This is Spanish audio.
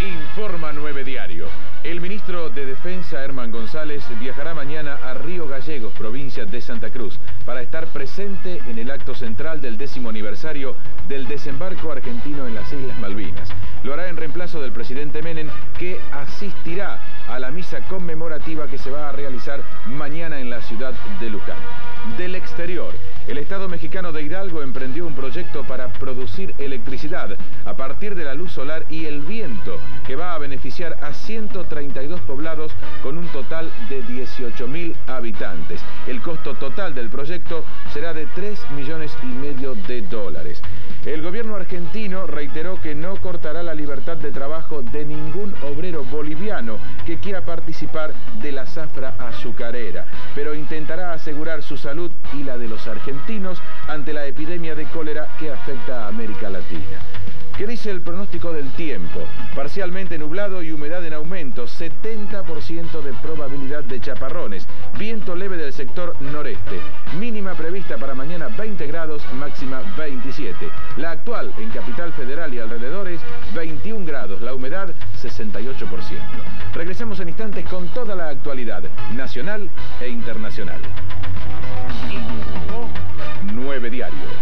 Informa 9 Diario. El ministro de Defensa, Herman González, viajará mañana a Río Gallegos, provincia de Santa Cruz, para estar presente en el acto central del 10º aniversario del desembarco argentino en las Islas Malvinas. Lo hará en reemplazo del presidente Menem, que asistirá a la misa conmemorativa que se va a realizar mañana en la ciudad de Luján. Del exterior, el Estado mexicano de Hidalgo emprendió un proyecto para producir electricidad a partir de la luz solar y el viento, que va a beneficiar a 132 poblados con un total de 18.000 habitantes. El costo total del proyecto será de $3,5 millones de dólares. El gobierno argentino reiteró que no cortará la libertad de trabajo de ningún obrero boliviano que quiera participar de la zafra azucarera, pero intentará asegurar su salud y la de los argentinos ante la epidemia de cólera que afecta a América Latina. ¿Qué dice el pronóstico del tiempo? Parcialmente nublado y humedad en aumento, 70% de probabilidad de chaparrones, viento leve del sector noreste, mínima prevista para mañana 20 grados, máxima 27. La actual en Capital Federal y alrededores, 21 grados, la humedad 68%. Regresamos en instantes con toda la actualidad nacional e internacional. Info 9 Diario.